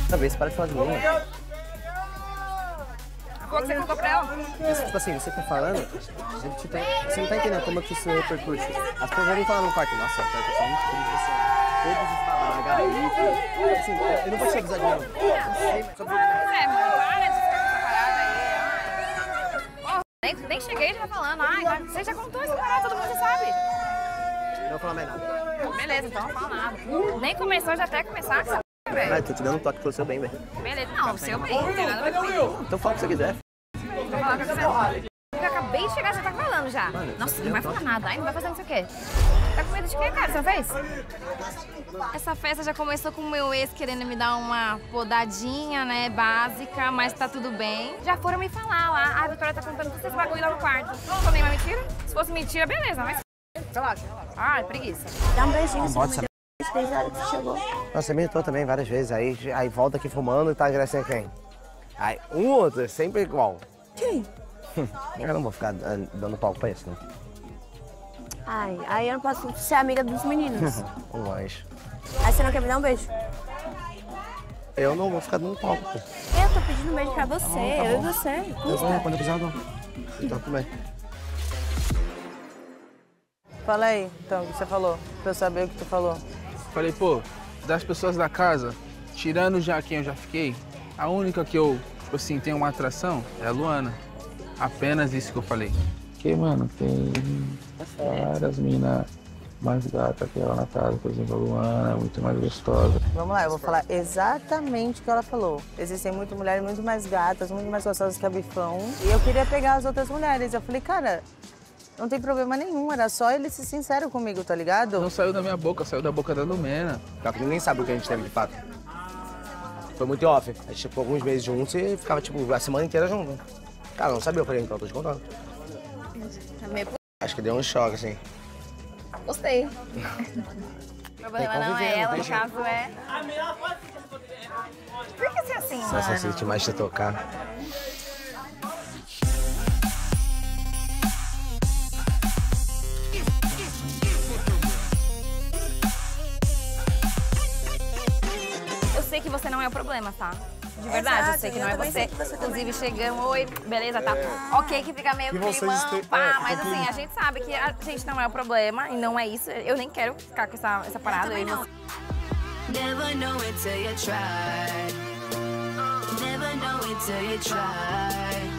Talvez, para de falar de mim. Qual que você contou pra ela? Tipo assim, você tá falando, você não tá entendendo como que isso repercute. As pessoas vão falar no quarto, nossa, a pessoa é muito triste, você. Todos os babados, garoto. Assim, eu não vou te avisar de novo. Eu sei, só pra... Para de ficar com essa parada aí. Nem cheguei já falando. Ai, você já contou essa parada, todo mundo já sabe. Não vou falar mais nada. Beleza, então não fala nada. Nem começou, já até começar com essa velho. Ah, tô te dando um toque pelo seu bem, velho. Beleza, não, o seu bem, não tem nada a ver comigo. Então fala o que você quiser. Vou falar com você. Eu acabei de chegar, você tá falando já. Mano, Nossa, não vai falar nada. Ai, não vai fazer não sei o quê. Tá com medo de quê, cara? Você não fez? Essa festa já começou com o meu ex querendo me dar uma podadinha, né, básica, mas tá tudo bem. Já foram me falar lá. Ah, a Vitória tá contando tudo esse bagulho lá no quarto. Não foi nenhuma mentira? Se fosse mentira, beleza, mas... Relaxa. Ai, preguiça. Dá um beijinho, você me deu desde a hora que você chegou. Nossa, você me irritou também várias vezes. Aí volta aqui fumando e tá agradecendo quem? Aí um ou outro, é sempre igual. Quem? Eu não vou ficar dando palco pra isso, né? Ai, aí eu não posso ser amiga dos meninos. Um anjo. Aí você não quer me dar um beijo? Eu não vou ficar dando palco, pô. Eu tô pedindo um beijo pra você, eu e você. Eu vou, quando eu precisar, eu dou. Então, tudo bem. Fala aí, então, o que você falou, pra eu saber o que tu falou. Falei, pô, das pessoas da casa, tirando já quem eu já fiquei, a única que eu, tipo assim, tenho uma atração é a Luana. Apenas isso que eu falei. Porque, mano, tem várias minas mais gatas que ela na casa, por exemplo, a Luana é muito mais gostosa. Vamos lá, eu vou falar exatamente o que ela falou. Existem muitas mulheres muito mais gatas, muito mais gostosas que a Bifão. E eu queria pegar as outras mulheres. Eu falei, cara, não tem problema nenhum, era só ele ser sincero comigo, tá ligado? Não saiu da minha boca, saiu da boca da Lumena. Pior que ninguém sabe o que a gente teve de fato. Foi muito off. A gente ficou alguns meses juntos e ficava, tipo, a semana inteira junto. Cara, eu não sabia, eu falei, então, tô te contando. Acho que deu um choque, assim. Gostei. O problema não é ela, no caso é... Por que ser assim, Só se eu mano? sentir mais te tocar. Eu sei que você não é o problema, tá? De verdade, Exato, eu sei que não eu é também você. sei que você Inclusive, chegamos, oi, beleza, tá? Ok que fica meio climão, pá, mas assim, a gente sabe que a gente não é o problema e não é isso. Eu nem quero ficar com essa parada. também não. Never know it till you try. Never know it till you try.